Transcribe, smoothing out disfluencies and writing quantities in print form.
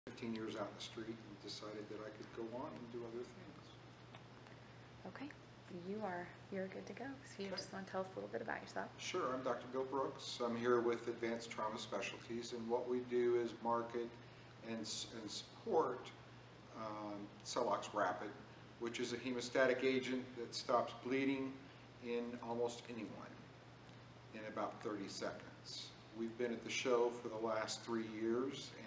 15 years out in the street and decided that I could go on and do other things. Okay, you're good to go. So you just want to tell us a little bit about yourself? Sure, I'm Dr. Bill Brooks. I'm here with Advanced Trauma Specialties, and what we do is market and support Celox Rapid, which is a hemostatic agent that stops bleeding in almost anyone in about 30 seconds. We've been at the show for the last 3 years,